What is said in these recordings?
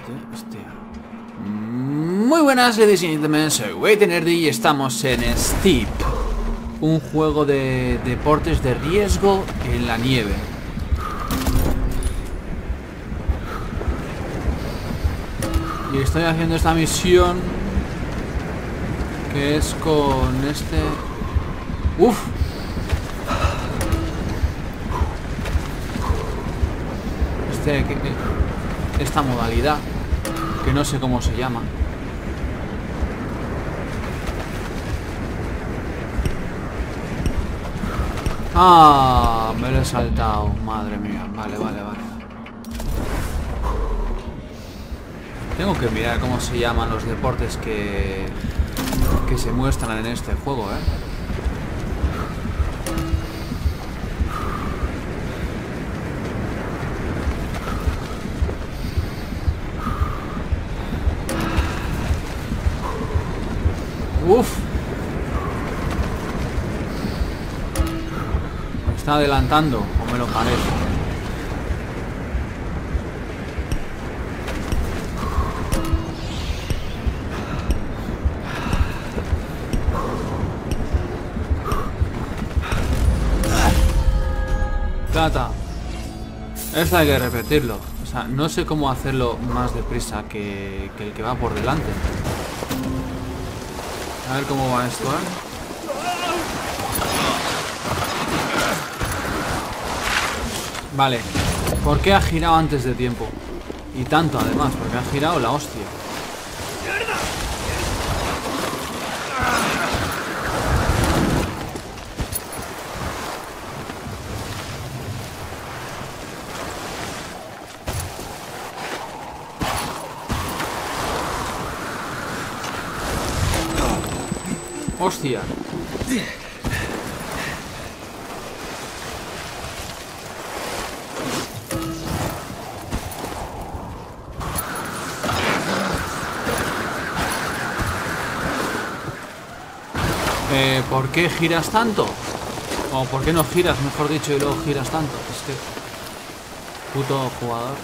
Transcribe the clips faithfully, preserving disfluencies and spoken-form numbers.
Hostia. Muy buenas, ladies and gentlemen, soy Waitenerdy y estamos en Steep, un juego de deportes de riesgo en la nieve. Y estoy haciendo esta misión que es con este... ¡Uf! Este... Que, esta modalidad que no sé cómo se llama. Ah, me lo he saltado, madre mía. Vale, vale, vale. Tengo que mirar cómo se llaman los deportes que que se muestran en este juego, ¿eh? Uf. ¿Me está adelantando o me lo parece? Plata. Esto hay que repetirlo. O sea, no sé cómo hacerlo más deprisa que, que el que va por delante. A ver cómo va esto, ¿eh? Vale. ¿Por qué ha girado antes de tiempo? Y tanto, además, porque ha girado la hostia. Hostia. Eh, ¿por qué giras tanto? O ¿por qué no giras, mejor dicho, y luego giras tanto? Es que... puto jugador.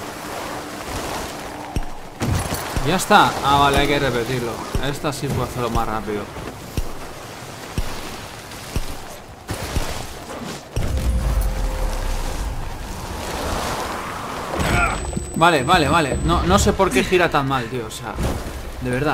Ya está. Ah, vale, hay que repetirlo. Esta sí puedo hacerlo más rápido. Vale, vale, vale. No, no sé por qué gira tan mal, tío. O sea, de verdad.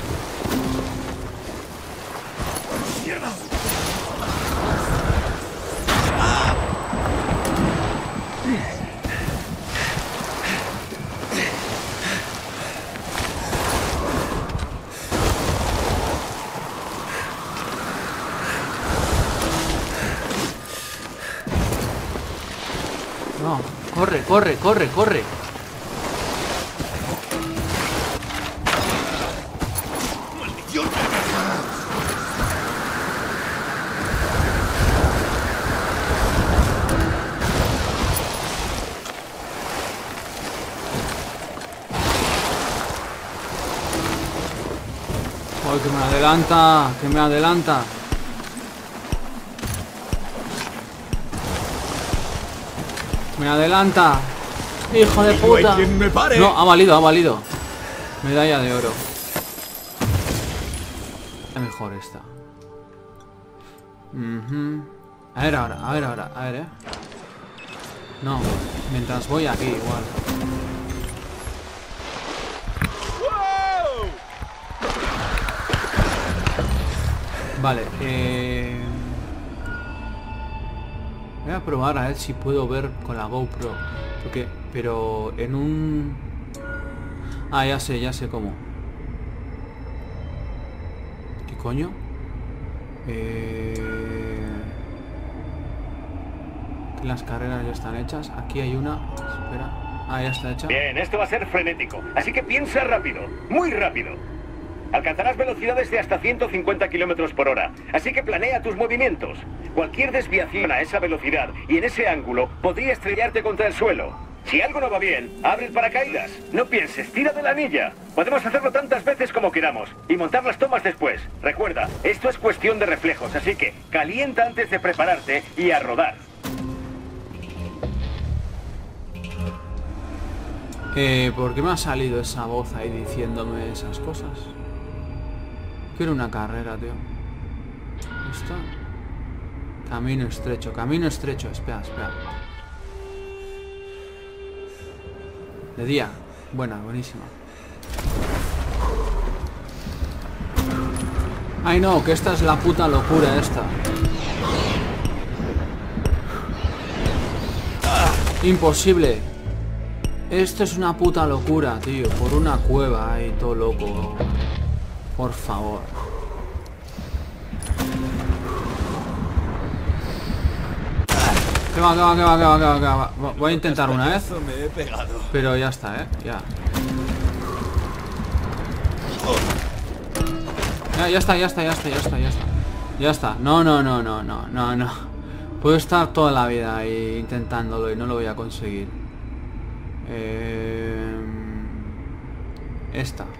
No, corre, corre, corre, corre. Ay, que me adelanta, que me adelanta. Me adelanta. Hijo de puta. No, ha valido, ha valido. Medalla de oro. Es mejor esta. Uh-huh. A ver ahora, a ver ahora, a ver, eh. No, mientras voy aquí igual. Vale, eh... voy a probar a ver si puedo ver con la GoPro. Porque, pero en un... Ah, ya sé, ya sé cómo. ¿Qué coño? Eh... Las carreras ya están hechas. Aquí hay una... Espera. Ah, ya está hecha. Bien, esto va a ser frenético. Así que piensa rápido. Muy rápido. Alcanzarás velocidades de hasta ciento cincuenta kilómetros por hora, así que planea tus movimientos. Cualquier desviación a esa velocidad y en ese ángulo podría estrellarte contra el suelo. Si algo no va bien, abre el paracaídas. No pienses, tira de la anilla. Podemos hacerlo tantas veces como queramos y montar las tomas después. Recuerda, esto es cuestión de reflejos, así que calienta antes de prepararte y a rodar. Eh, ¿por qué me ha salido esa voz ahí diciéndome esas cosas? Quiero una carrera, tío. ¿Esto? Camino estrecho, camino estrecho. Espera, espera. De día. Buena, buenísima. Ay no, que esta es la puta locura esta. Imposible. Esto es una puta locura, tío. Por una cueva ahí, todo loco. Por favor. Que va, que va, que va, que va, que va, que va. Voy a intentar una vez. Pero ya está, eh. Ya. Ya, ya está, ya está, ya está, ya está, ya está. Ya está. No, no, no, no, no, no, no. Puedo estar toda la vida ahí intentándolo y no lo voy a conseguir. Eh... Esta.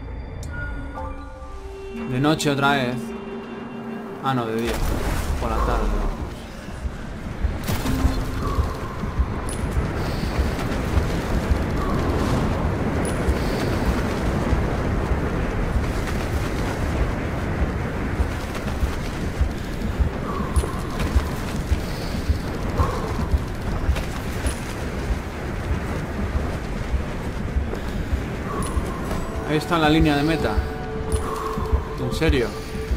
De noche otra vez. Ah, no, de día. Por la tarde, ¿no? Ahí está la línea de meta. ¿En serio?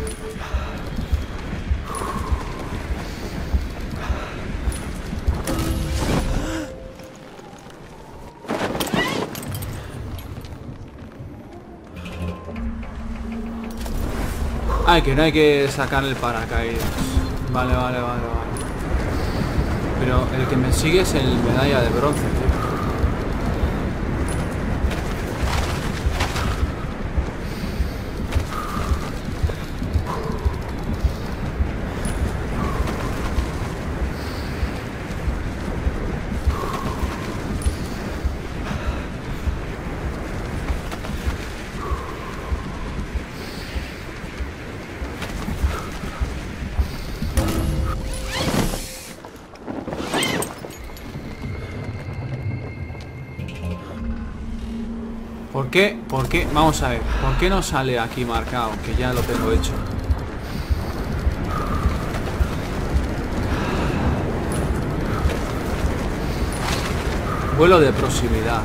Ay, que no hay que sacar el paracaídas. Vale, vale, vale, vale. Pero el que me sigue es el medalla de bronce, tío. ¿Por qué? ¿Por qué? Vamos a ver. ¿Por qué no sale aquí marcado? Que ya lo tengo hecho. Vuelo de proximidad.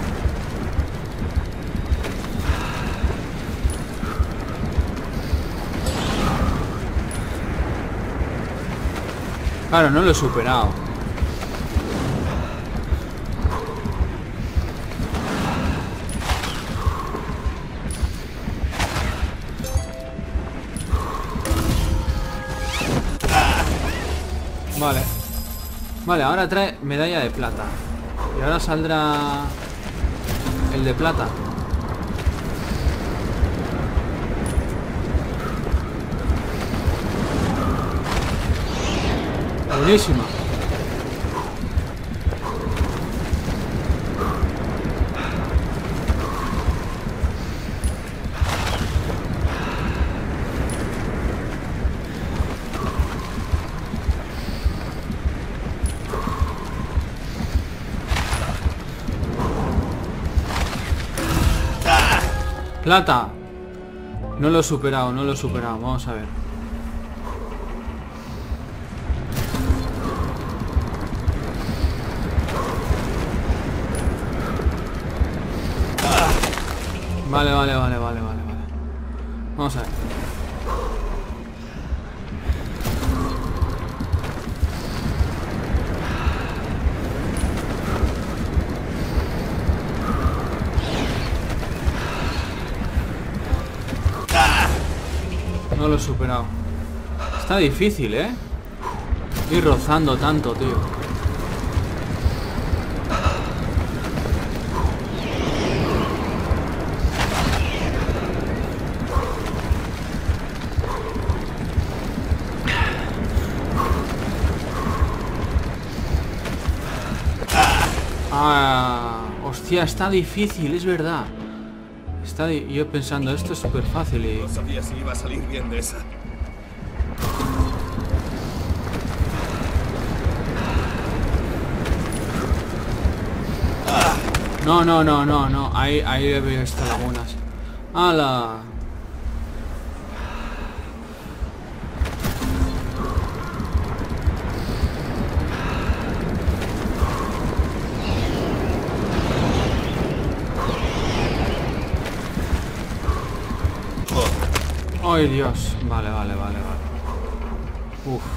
Claro, no lo he superado. Vale. Vale, ahora trae medalla de plata. Y ahora saldrá el de plata. Buenísima. Plata. No lo he superado, no lo he superado. Vamos a ver. Vale, vale, vale, vale, vale, vale. Vamos a ver. No lo he superado. Está difícil, ¿eh? Ir rozando tanto, tío. Ah, hostia, está difícil, es verdad. Está yo pensando, esto es súper fácil y... No sabía si iba a salir bien de esa. No, no, no, no, no. Ahí, ahí veo estas lagunas. ¡Hala! ¡Ay, Dios! Vale, vale, vale, vale. Uf.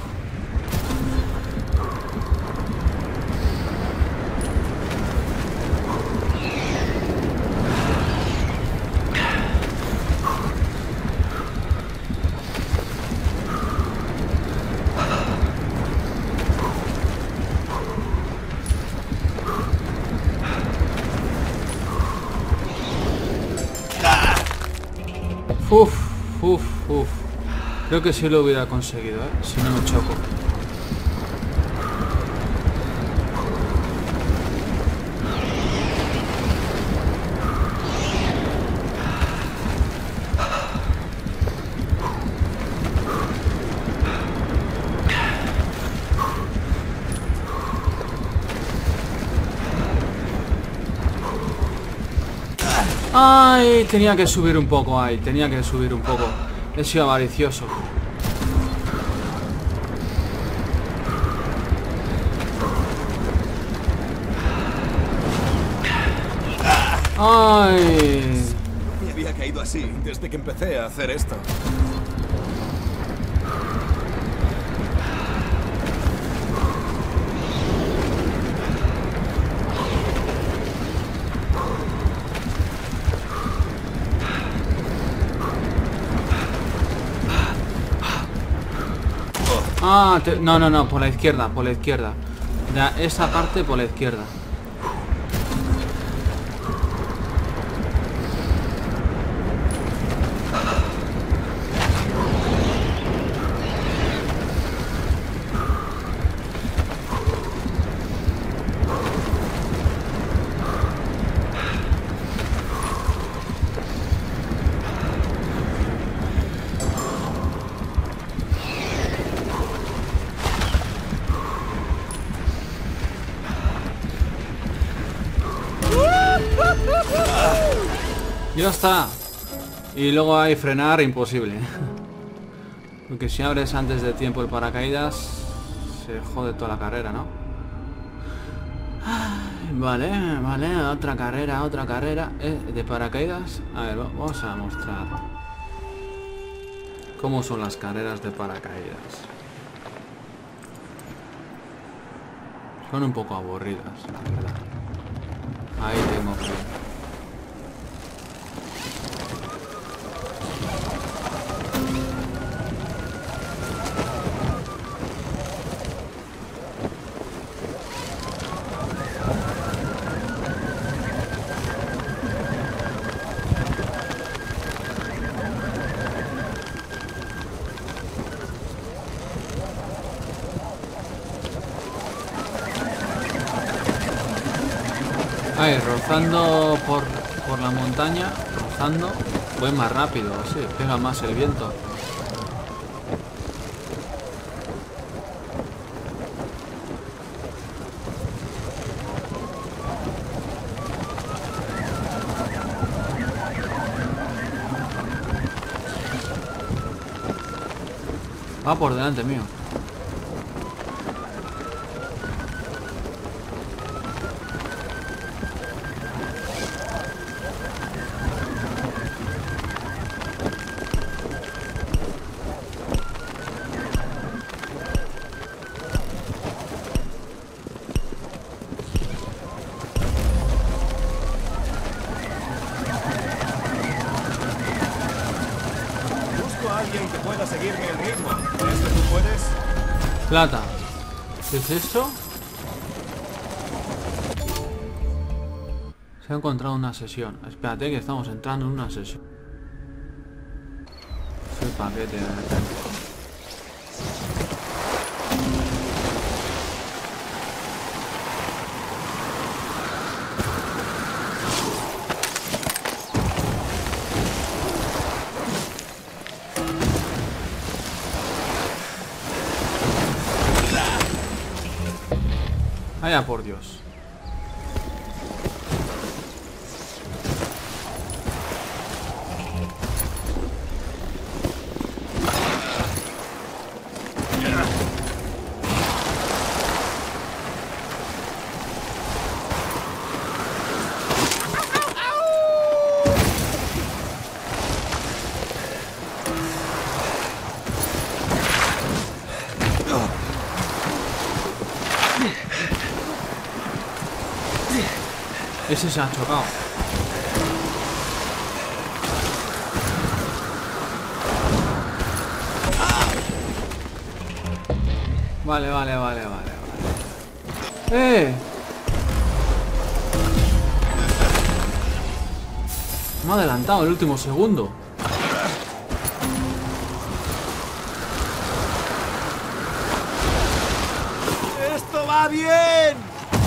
Uf, uf, uf. Creo que sí lo hubiera conseguido, ¿eh? Si no me choco. Ay, tenía que subir un poco ahí, tenía que subir un poco. He sido avaricioso. Ay. Me había caído así desde que empecé a hacer esto. Ah, te... no, no, no, por la izquierda, por la izquierda. Ya, esa parte por la izquierda. Ya está. Y luego hay frenar, imposible. Porque si abres antes de tiempo el paracaídas, se jode toda la carrera, ¿no? Vale, vale, otra carrera, otra carrera eh, de paracaídas. A ver, vamos a mostrar cómo son las carreras de paracaídas. Son un poco aburridas, la verdad. Ahí tengo que... Ahí, rozando por, por la montaña, rozando, voy más rápido, así, pega más el viento. Va por delante mío. Alguien que pueda seguirme el ritmo. ¿Esto tú puedes? Plata. ¿Qué es esto? Se ha encontrado una sesión. Espérate que estamos entrando en una sesión. Soy paquete. Vaya por Dios. Ese se ha chocado. Vale, vale, vale, vale, vale. ¡Eh! Me ha adelantado el último segundo. ¡Esto va bien!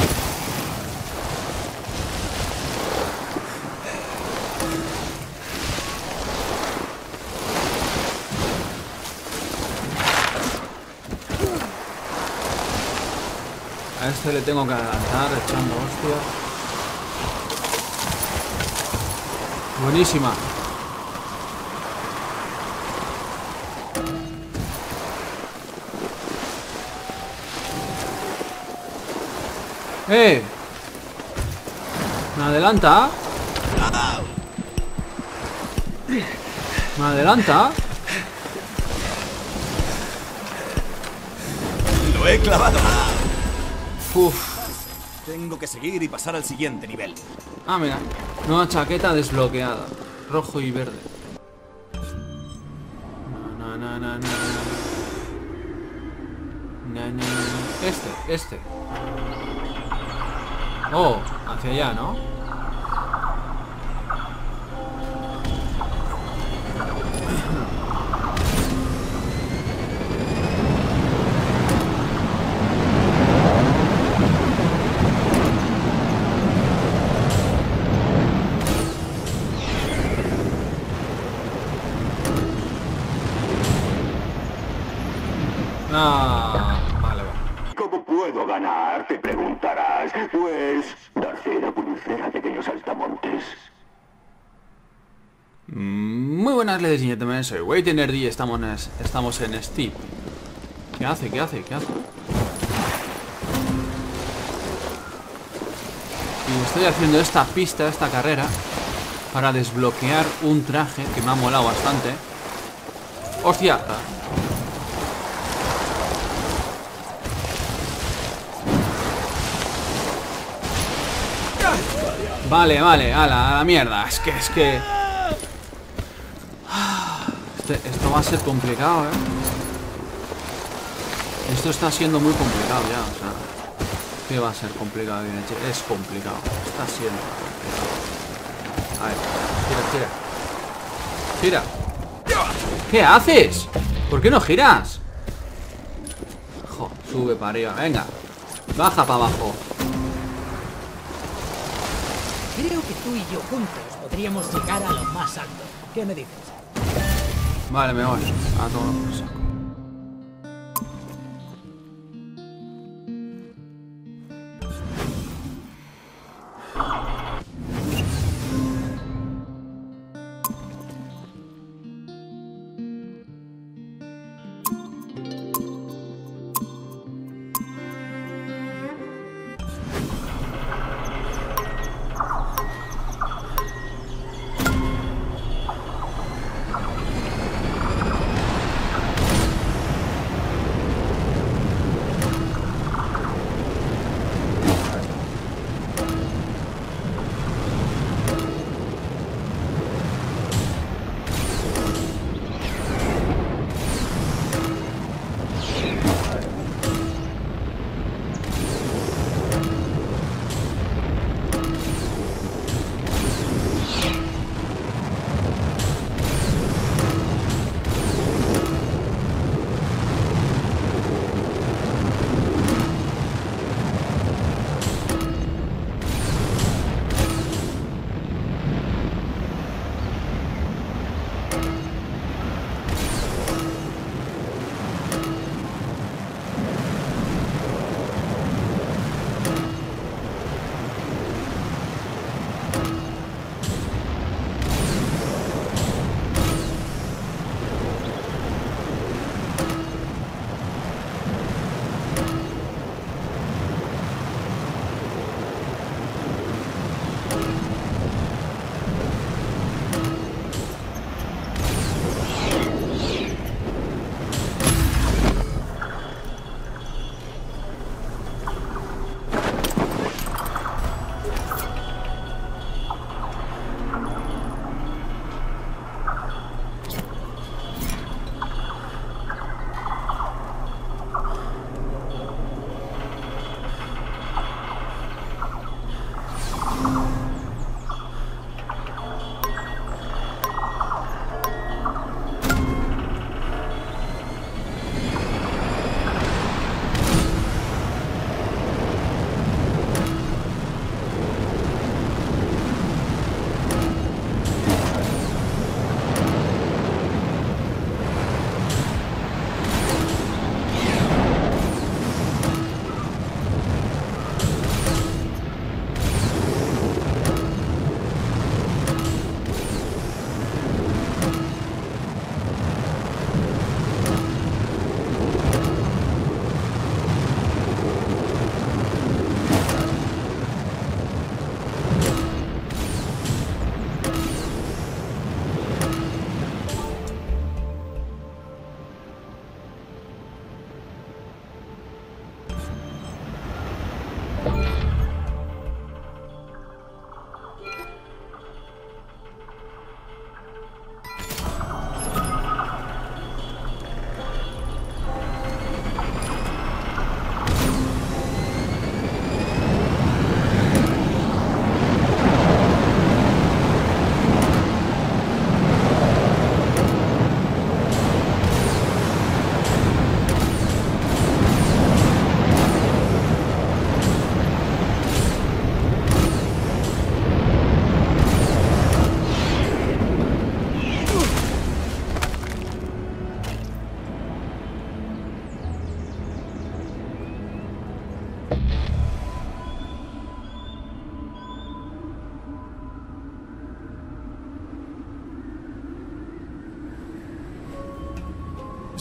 A este le tengo que adelantar echando hostias. Buenísima. ¡Eh! ¿Me adelanta? ¿Me adelanta? ¡Lo he clavado! Uf. Tengo que seguir y pasar al siguiente nivel. Ah, mira. Nueva chaqueta desbloqueada. Rojo y verde. Na, na, na, na, na. Na, na, na. Este, este. Oh, hacia allá, ¿no? Ah, vale, vale. ¿Cómo puedo ganar? Te preguntarás. Pues, Darcera Pulcera, pequeños saltamontes. Muy buenas, ladies and gentlemen, soy Waitner y estamos en, estamos en Steep. ¿Qué hace? ¿Qué hace? ¿Qué hace? Y estoy haciendo esta pista, esta carrera, para desbloquear un traje que me ha molado bastante. ¡Hostia! Vale, vale, a la, a la mierda. Es que, es que... Este, esto va a ser complicado, ¿eh? Esto está siendo muy complicado ya, o sea... ¿Qué va a ser complicado? Es complicado. Está siendo complicado. A ver, gira, gira. ¡Gira! ¿Qué haces? ¿Por qué no giras? Jo, sube para arriba, venga. Baja para abajo. Creo que tú y yo juntos podríamos llegar a lo más alto. ¿Qué me dices? Vale, me voy. A todo por saco.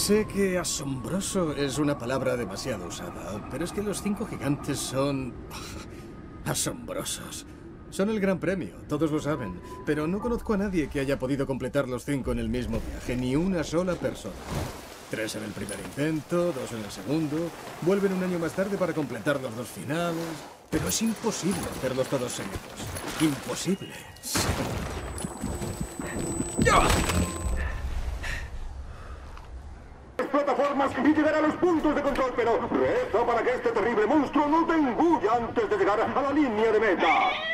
Sé que asombroso es una palabra demasiado usada, pero es que los cinco gigantes son... asombrosos. Son el gran premio, todos lo saben, pero no conozco a nadie que haya podido completar los cinco en el mismo viaje, ni una sola persona. Tres en el primer intento, dos en el segundo, vuelven un año más tarde para completar los dos finales, pero es imposible hacerlos todos seguidos. Imposible. Sí. Plataformas y llegar a los puntos de control, pero reza para que este terrible monstruo no te engulla antes de llegar a la línea de meta.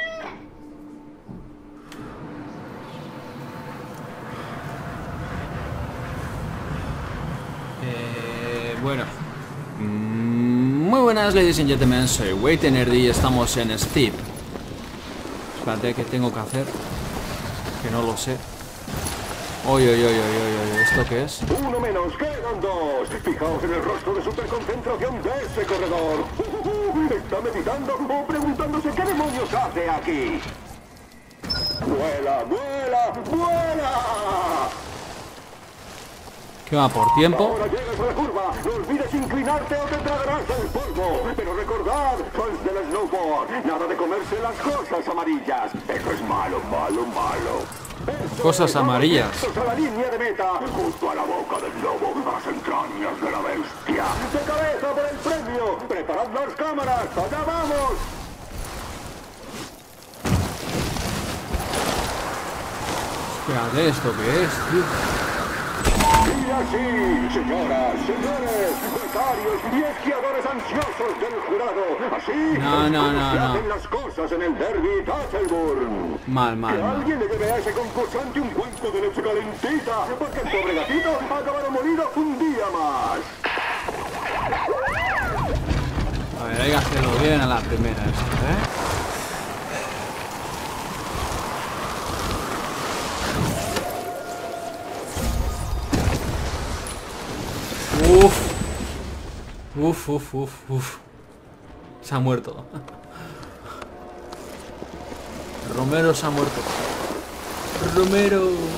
Eh, bueno. Mm, muy buenas, ladies and gentlemen, soy Waitenerdy y estamos en Steep. Espérate, ¿qué tengo que hacer? Que no lo sé. Oye, oye, oye, oye, oye, ¿esto qué es? Uno menos, quedan dos. Fijaos en el rostro de superconcentración de ese corredor. Uh, uh, uh, está meditando o preguntándose qué demonios hace aquí. ¡Vuela, vuela, vuela! ¿Qué va por tiempo? Ahora llegas a la curva. No olvides inclinarte o te tragarás el polvo. Pero recordad, fans del snowboard, nada de comerse las cosas amarillas. Eso es malo, malo, malo. Eso Cosas es, amarillas. A la línea de meta, justo a la boca del lobo, a las entrañas de la bestia. De cabeza por el premio. Preparad las cámaras. ¡Allá vamos! Espérate, ¿esto qué es, tío? Y así, señoras, señores, becarios y esquiadores ansiosos del jurado, así No, no, es como no, se no. hacen las cosas en el derby Tafelburn. Mal, mal, Que mal. alguien le lleve a ese concursante un cuenco de leche calentita, porque el pobre gatito ha acabado morido un día más. A ver, hay que hacerlo bien a la primera esto, ¿eh? Uf. Uf, uf, uf, uf. Se ha muerto. Romero se ha muerto. Romero.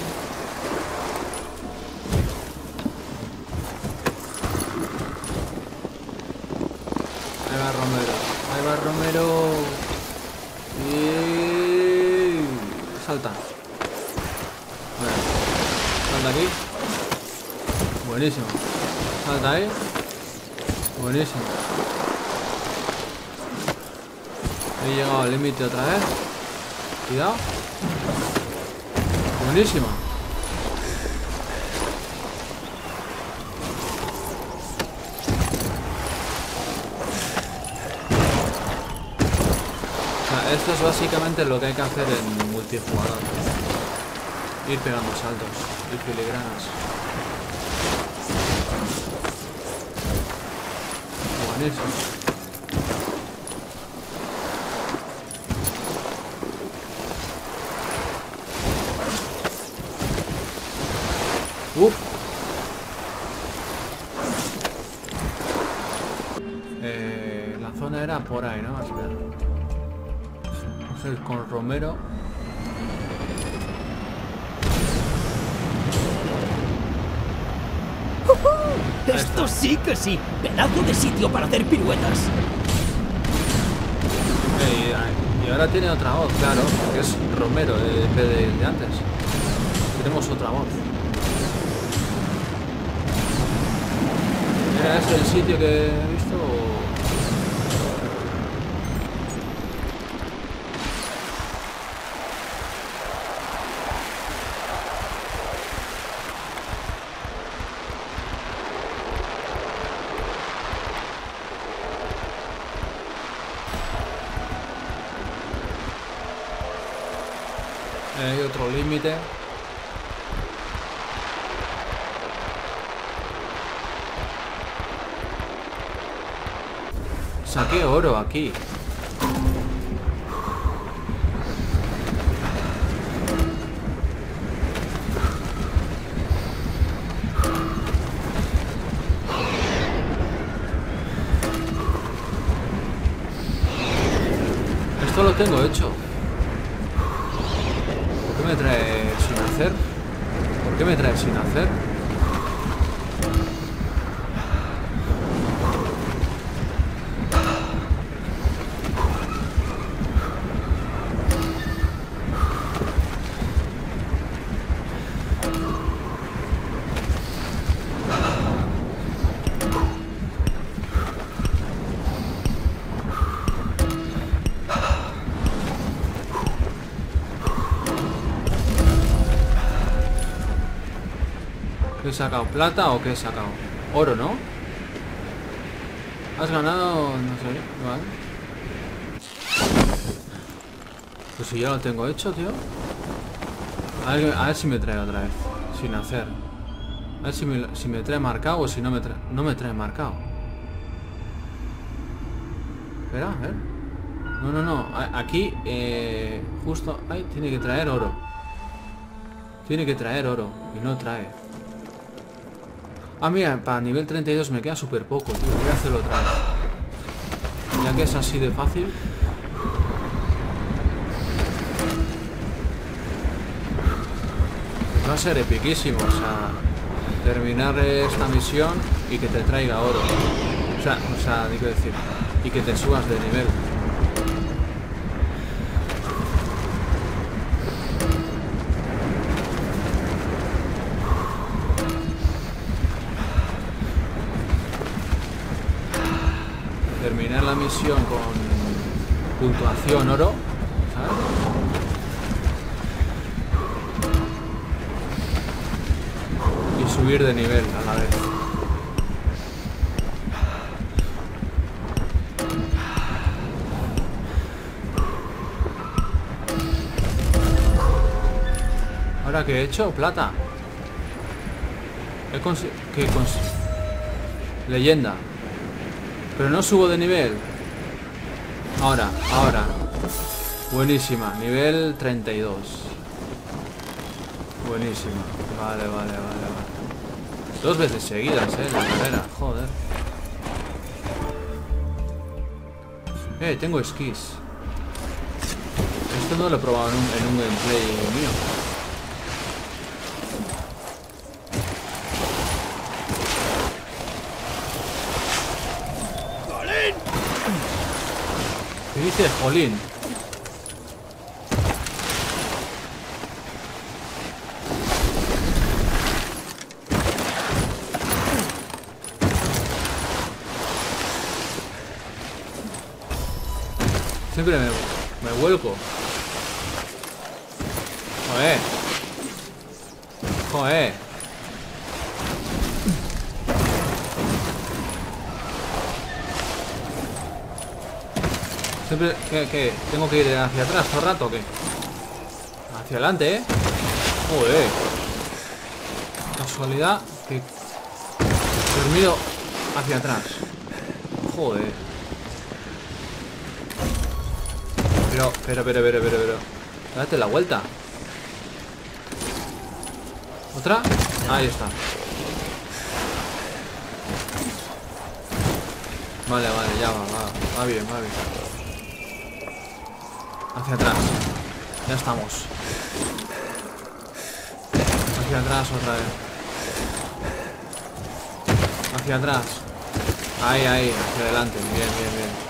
Ahí va Romero. Ahí va Romero. Y... salta. A ver. Salta aquí. Buenísimo. Salta ahí. Buenísimo. He llegado al límite otra vez. Cuidado. Buenísimo. O sea, esto es básicamente lo que hay que hacer en multijugador. Ir pegando saltos y filigranas. Buenísimo. Uf. Eh, la zona era por ahí, ¿no? Vamos a ver. Vamos a ir con Romero. Esto sí que sí. Pedazo de sitio para hacer piruetas. Eh, y, y ahora tiene otra voz, claro, porque es Romero eh, en vez de, de antes. Tenemos otra voz. ¿Era ese el sitio que he visto o...? Hay otro límite. Saqué oro aquí. Esto lo tengo hecho. ¿Por qué me trae sin hacer? ¿Por qué me trae sin hacer? ¿Qué he sacado? ¿Plata o qué he sacado? Oro, ¿no? Has ganado... no sé, vale. Pues si ya lo tengo hecho, tío. A ver, a ver si me trae otra vez. Sin hacer. A ver si me, si me trae marcado o si no me trae... No me trae marcado. Espera, a ver. No, no, no. Aquí, eh, justo... Ahí tiene que traer oro. Tiene que traer oro. Y no trae. Ah, mira, para nivel treinta y dos me queda súper poco, tío. Voy a hacerlo otra vez. Ya que es así de fácil. Va a ser epiquísimo, o sea, terminar esta misión y que te traiga oro. O sea, o sea, digo decir, y que te subas de nivel. Terminar la misión con puntuación oro, ¿sabes? Subir de nivel a la vez. ¿Ahora qué he hecho? Plata. He conseguido... ¿Qué cons... Leyenda. Pero no subo de nivel. Ahora, ahora. Buenísima. Nivel treinta y dos. Buenísima. Vale, vale, vale, vale. Dos veces seguidas, eh, la carrera, joder. Eh, tengo esquís. Esto no lo he probado en un, en un gameplay mío. ¡Jolín! ¿Qué dice Jolín? Siempre me, me vuelco. Joder. Joder. Siempre... ¿Qué? ¿Qué? ¿Tengo que ir hacia atrás todo el rato o qué? Hacia adelante, ¿eh? Joder. Casualidad que... Dormido hacia atrás. Joder. Pero, pero, pero, pero, pero, pero. Date la vuelta. ¿Otra? Ahí está. Vale, vale, ya va, va, va bien, va bien. Hacia atrás. Ya estamos. Hacia atrás otra vez. Hacia atrás. Ahí, ahí, hacia adelante. Bien, bien, bien.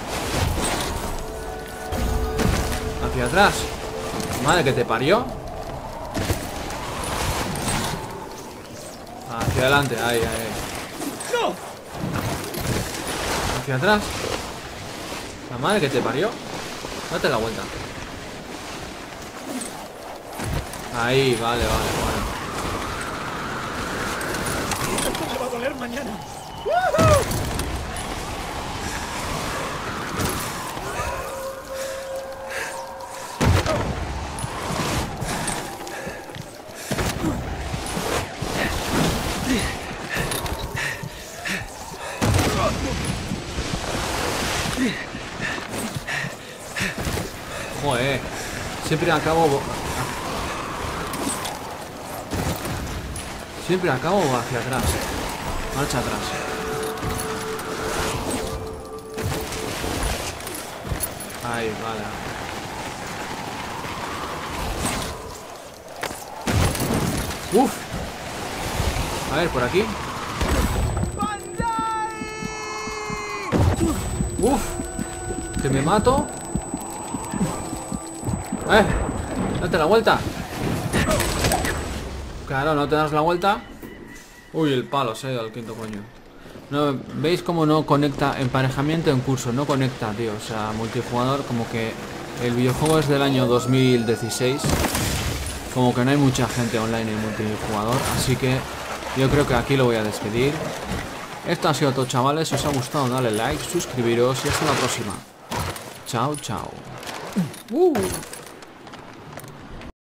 Hacia atrás. Madre que te parió. Hacia adelante, ahí, ahí. ¡No! Hacia atrás. La madre que te parió. Date la vuelta. Ahí, vale, vale, vale. Esto me va a doler mañana. Joder, siempre acabo... Siempre acabo hacia atrás. Marcha atrás. Ahí, vale. Uf. A ver, por aquí. Uf. Que me mato. Eh, date la vuelta. Claro, no te das la vuelta. Uy, el palo se ha ido al quinto coño. No, ¿veis cómo no conecta? Emparejamiento en curso, no conecta, tío. O sea, multijugador, como que el videojuego es del año dos mil dieciséis. Como que no hay mucha gente online en multijugador. Así que yo creo que aquí lo voy a despedir. Esto ha sido todo, chavales. Si os ha gustado, dale like, suscribiros y hasta la próxima. Chao, chao. Uh.